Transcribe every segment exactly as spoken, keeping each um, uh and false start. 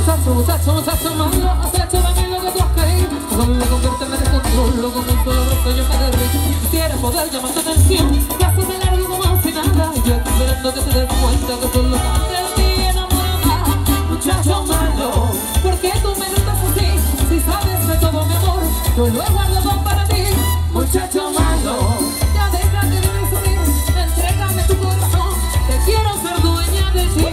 Muchacho, muchacho, muchacho malo, has hecho de mí lo que tú has querido. Porque a mí me convierte en descontrol, con un solo beso yo me derrito. Quisiera poder llamar tu atención, paso de largo como si nada. Y yo estoy esperando que te des cuenta que solo antes de ti enamorada. Muchacho malo, ¿por qué tú me tratas así? Si sabes de todo mi amor, yo lo he guardado para ti. Muchacho malo, ya déjate de presumir, entrégame tu corazón, que quiero ser dueña de ti.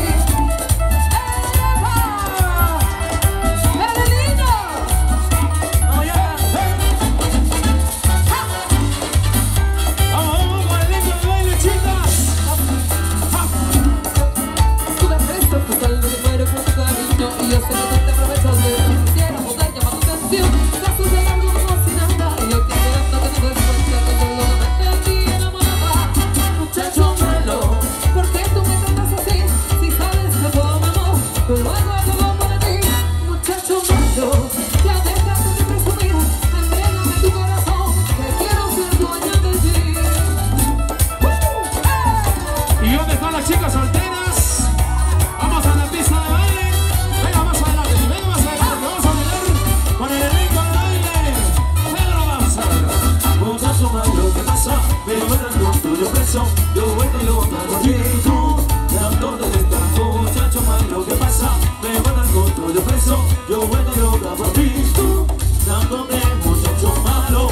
Chicas solteras, vamos a la pista de baile. Venga más adelante, venga más adelante, vamos a bailar con el elenco de baile. Pedro Banza. Muchacho malo, ¿qué pasa? Me encuentras con tuyo preso. Yo vuelvo y lo hago aquí. Tú, tanto te gusta. Muchacho malo, ¿qué pasa? Me encuentras con tuyo preso. Yo vuelvo y lo hago aquí. Tú, tanto te muchacho malo.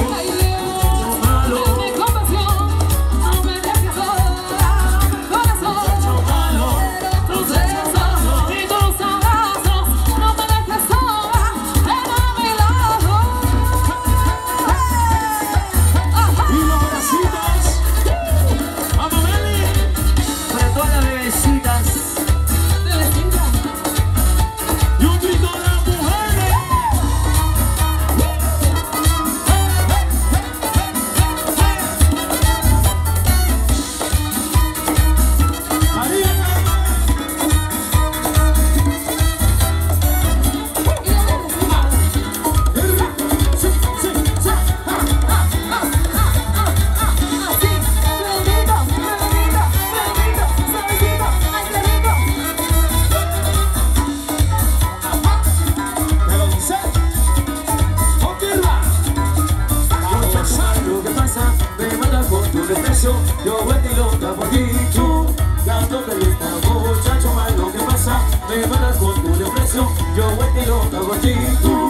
Yo vuelvo y loca por ti, tú, tanto te gusta, muchacho malo, ¿qué pasa? Me mandas con tu depresión, yo vuelvo y loca por ti, tú.